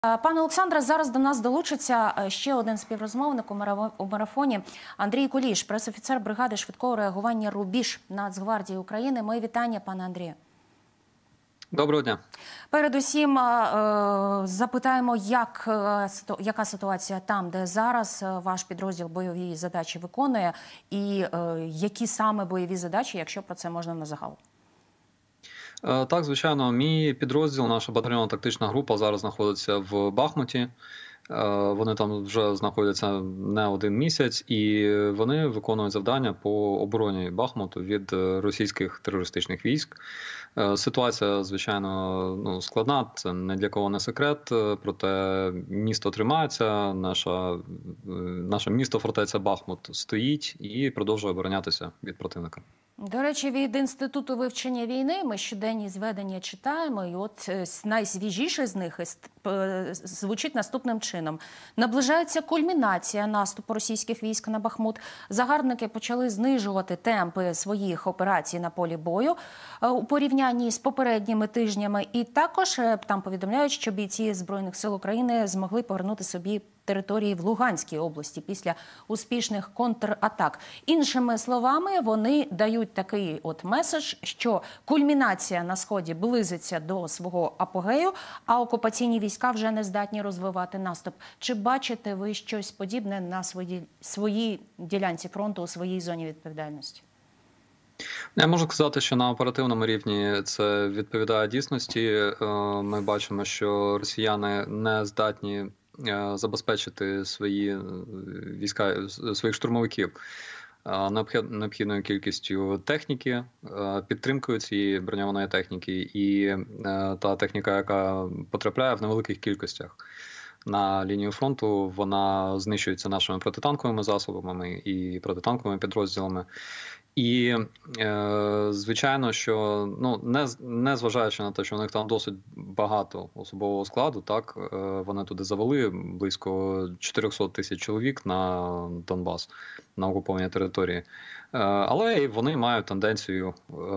Пане Олександре, зараз до нас долучиться ще один співрозмовник у марафоні Андрій Куліш, пресофіцер бригади швидкого реагування «Рубіж» Нацгвардії України. Мої вітання, пане Андрію. Доброго дня. Передусім запитаємо, яка ситуація там, де зараз ваш підрозділ бойові задачі виконує, і які саме бойові задачі, якщо про це можна на загал. Так, звичайно, мій підрозділ, наша батальйонна тактична група зараз знаходиться в Бахмуті. Вони там вже знаходяться не один місяць, і вони виконують завдання по обороні Бахмуту від російських терористичних військ. Ситуація, звичайно, складна, це ні для кого не секрет, проте місто тримається, наше місто, фортеця Бахмут, стоїть і продовжує оборонятися від противника. До речі, від Інституту вивчення війни ми щоденні зведення читаємо, і от найсвіжіше з них звучить наступним чином. Наближається кульмінація наступу російських військ на Бахмут. Загарбники почали знижувати темпи своїх операцій на полі бою у порівнянні з попередніми тижнями. І також там повідомляють, що бійці Збройних сил України змогли повернути собі території в Луганській області після успішних контратак. Іншими словами, вони дають такий от меседж, що кульмінація на Сході близиться до свого апогею, а окупаційні війська вже не здатні розвивати наступ. Чи бачите ви щось подібне на своїй ділянці фронту, у своїй зоні відповідальності? Я можу сказати, що на оперативному рівні це відповідає дійсності. Ми бачимо, що росіяни не здатні забезпечити свої війська, своїх штурмовиків необхідною кількістю техніки, підтримкою цієї броньованої техніки, і та техніка, яка потрапляє в невеликих кількостях на лінію фронту, вона знищується нашими протитанковими засобами і протитанковими підрозділами. І, звичайно, що не зважаючи на те, що у них там досить багато особового складу, так, вони туди завели близько 400 тисяч чоловік на Донбас, на окупованій території. Але вони мають тенденцію,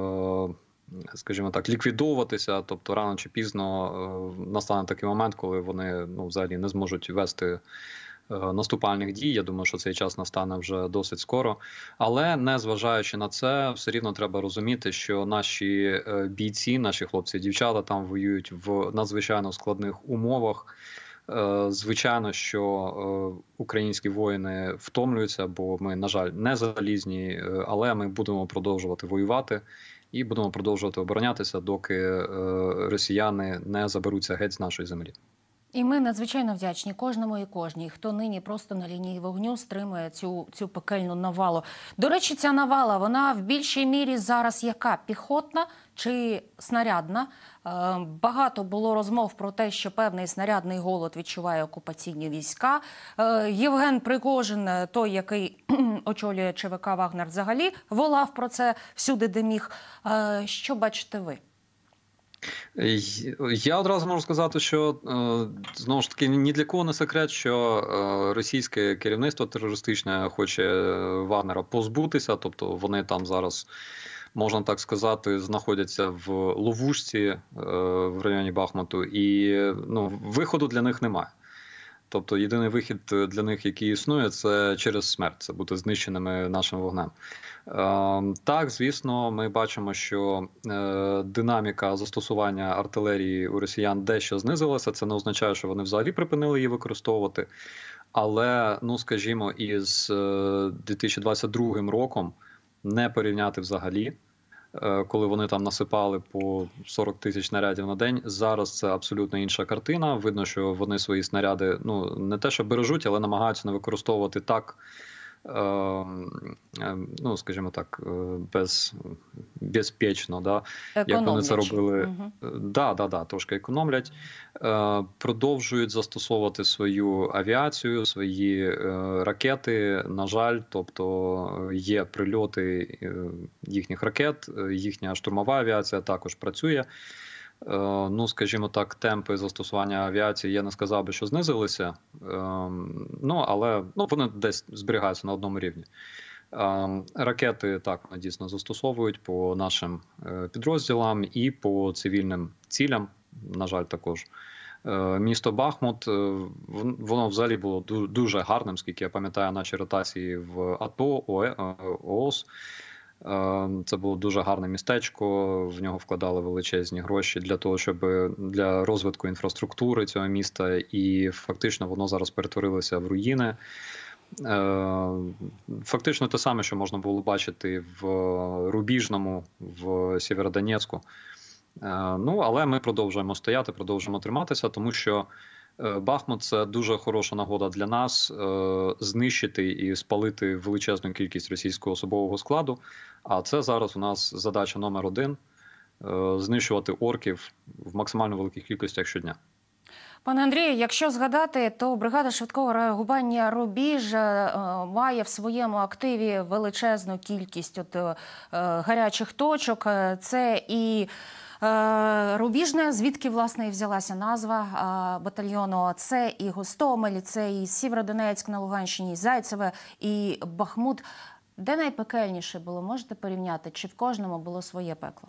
скажімо так, ліквідовуватися, тобто рано чи пізно настане такий момент, коли вони взагалі не зможуть вести наступальних дій. Я думаю, що цей час настане вже досить скоро. Але, незважаючи на це, все рівно треба розуміти, що наші бійці, наші хлопці і дівчата там воюють в надзвичайно складних умовах. Звичайно, що українські воїни втомлюються, бо ми, на жаль, не залізні, але ми будемо продовжувати воювати і будемо продовжувати оборонятися, доки росіяни не заберуться геть з нашої землі. І ми надзвичайно вдячні кожному і кожній, хто нині просто на лінії вогню стримує цю пекельну навалу. До речі, ця навала, вона в більшій мірі зараз яка? Піхотна чи снарядна? Багато було розмов про те, що певний снарядний голод відчуває окупаційні війська. Євген Пригожин, той, який очолює ЧВК «Вагнер», взагалі волав про це всюди, де міг. Що бачите ви? Я одразу можу сказати, що, знову ж таки, ні для кого не секрет, що російське керівництво терористичне хоче Вагнера позбутися, тобто вони там зараз, можна так сказати, знаходяться в ловушці в районі Бахмуту, і виходу для них немає. Тобто єдиний вихід для них, який існує, це через смерть, це бути знищеними нашим вогнем. Так, звісно, ми бачимо, що динаміка застосування артилерії у росіян дещо знизилася. Це не означає, що вони взагалі припинили її використовувати. Але, скажімо, із 2022 роком не порівняти взагалі, коли вони там насипали по 40 тисяч снарядів на день. Зараз це абсолютно інша картина. Видно, що вони свої снаряди, не те, що бережуть, але намагаються не використовувати так, скажімо так, безпечно, да? Як вони це робили. Трошки економлять. Продовжують застосовувати свою авіацію, свої ракети, на жаль, тобто є прильоти їхніх ракет, їхня штурмова авіація також працює. Скажімо так, темпи застосування авіації, я не сказав би, що знизилися, але вони десь зберігаються на одному рівні. Ракети так дійсно застосовують по нашим підрозділам і по цивільним цілям, на жаль, також. Місто Бахмут, воно взагалі було дуже гарним, скільки я пам'ятаю наші ротації в АТО, ООС. Це було дуже гарне містечко, в нього вкладали величезні гроші для того, щоб для розвитку інфраструктури цього міста, і фактично воно зараз перетворилося в руїни. Фактично те саме, що можна було бачити в Рубіжному, в Сєвєродонецьку. Ну, але ми продовжуємо стояти, продовжуємо триматися, тому що Бахмут – це дуже хороша нагода для нас знищити і спалити величезну кількість російського особового складу. А це зараз у нас задача номер 1 – знищувати орків в максимально великих кількостях щодня. Пане Андрію, якщо згадати, то бригада швидкого реагування «Рубіж» має в своєму активі величезну кількість гарячих точок. Це і Рубіжне, звідки, власне, і взялася назва батальйону. Це і Гостомель, це і Сєвєродонецьк на Луганщині, і Зайцеве, і Бахмут. Де найпекельніше було? Можете порівняти? Чи в кожному було своє пекло?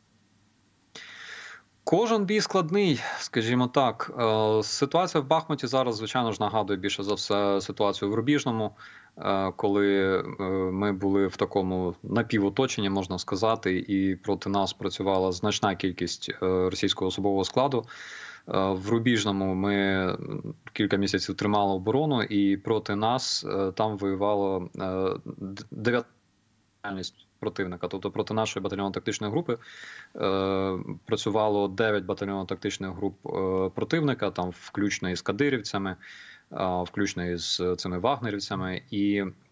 Кожен бій складний, скажімо так. Ситуація в Бахмуті зараз, звичайно ж, нагадує більше за все ситуацію в Рубіжному, коли ми були в такому напівоточенні, можна сказати, і проти нас працювала значна кількість російського особового складу. В Рубіжному ми кілька місяців тримали оборону, і проти нас там воювало 9 противника. Тобто проти нашої батальйонно-тактичної групи працювало 9 батальйонно-тактичних груп противника, там включно із кадирівцями, включно із цими вагнерівцями. І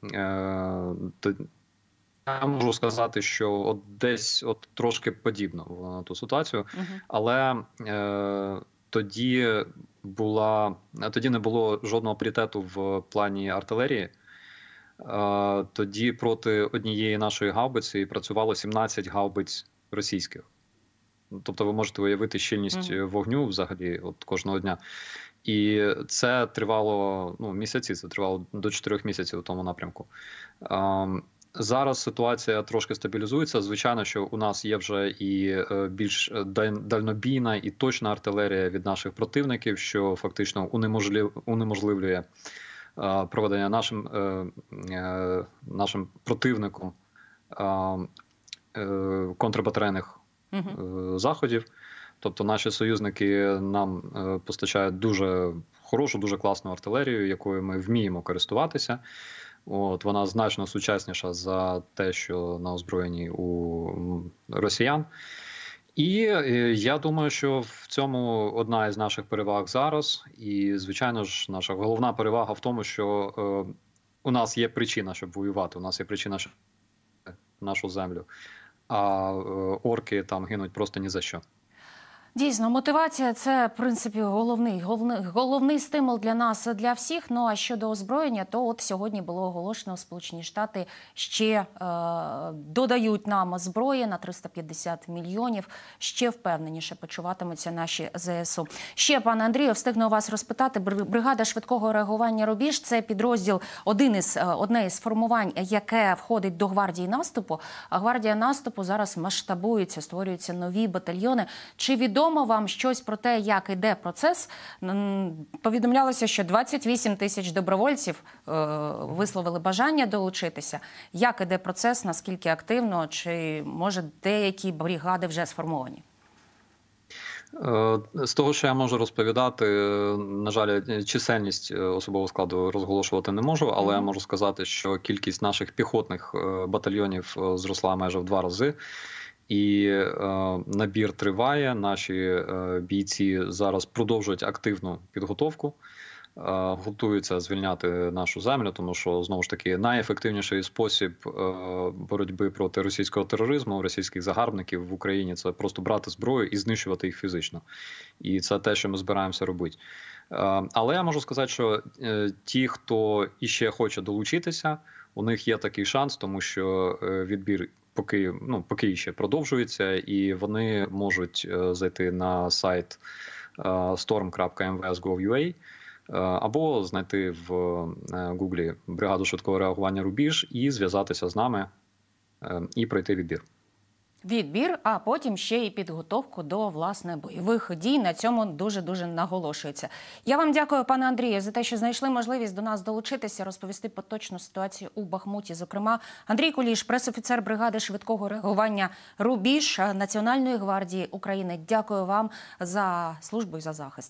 я можу сказати, що десь трошки подібно на ту ситуацію, але тоді не було жодного пріоритету в плані артилерії. Тоді проти однієї нашої гаубиці працювало 17 гаубиць російських. Тобто ви можете уявити щільність вогню взагалі кожного дня. І це тривало місяці, це тривало до 4 місяців у тому напрямку. Зараз ситуація трошки стабілізується. Звичайно, що у нас є вже і більш дальнобійна і точна артилерія від наших противників, що фактично унеможливлює проведення нашим противником контрбатарейних заходів. Тобто наші союзники нам постачають дуже хорошу, дуже класну артилерію, якою ми вміємо користуватися. Вона значно сучасніша за те, що на озброєнні у росіян. І я думаю, що в цьому одна із наших переваг зараз. І, звичайно ж, наша головна перевага в тому, що у нас є причина, щоб воювати. У нас є причина, щоб нашу землю. А орки там гинуть просто ні за що. Дійсно, мотивація – це, в принципі, головний стимул для нас, для всіх. Ну, а щодо озброєння, то сьогодні було оголошено, Сполучені Штати ще додають нам зброї на 350 мільйонів. Ще впевненіше почуватимуться наші ЗСУ. Ще, пане Андрію, встигну вас розпитати. Бригада швидкого реагування «Рубіж» – це підрозділ, одне із формувань, яке входить до гвардії наступу. А гвардія наступу зараз масштабується, створюються нові батальйони. Чи відомо вам щось про те, як іде процес? Повідомлялося, що 28 тисяч добровольців висловили бажання долучитися. Як іде процес, наскільки активно, чи, може, деякі бригади вже сформовані? З того, що я можу розповідати, на жаль, чисельність особового складу розголошувати не можу, але я можу сказати, що кількість наших піхотних батальйонів зросла майже в 2 рази. І набір триває, наші бійці зараз продовжують активну підготовку, готуються звільняти нашу землю, тому що, знову ж таки, найефективніший спосіб боротьби проти російського тероризму, російських загарбників в Україні – це просто брати зброю і знищувати їх фізично. І це те, що ми збираємося робити. Але я можу сказати, що ті, хто іще хоче долучитися, у них є такий шанс, тому що відбір поки ще продовжується, і вони можуть зайти на сайт storm.mvs.gov.ua або знайти в Гуглі бригаду швидкого реагування «Рубіж» і зв'язатися з нами і пройти відбір. Відбір, а потім ще і підготовку до, власне, бойових дій. На цьому дуже-дуже наголошується. Я вам дякую, пане Андрію, за те, що знайшли можливість до нас долучитися, розповісти поточну ситуацію у Бахмуті. Зокрема, Андрій Куліш, пресофіцер бригади швидкого реагування «Рубіж» Національної гвардії України. Дякую вам за службу і за захист.